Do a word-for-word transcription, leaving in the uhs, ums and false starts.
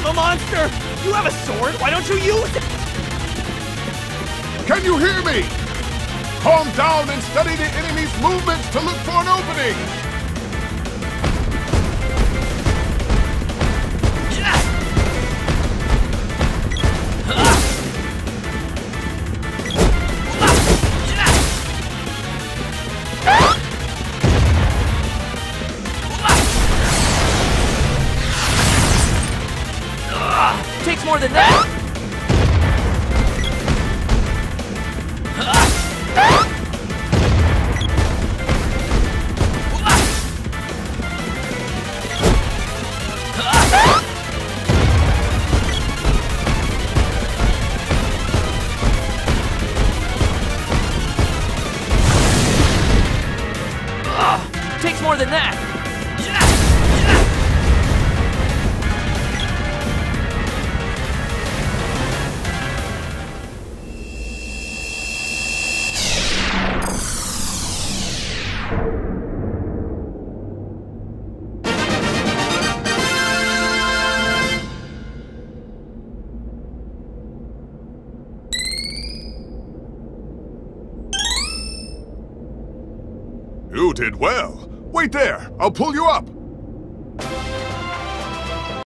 of a monster! You have a sword, why don't you use it? Can you hear me? Calm down and study the enemy's movements to look for an opening! Takes more than that! Takes more than that! You did well. Wait there, I'll pull you up.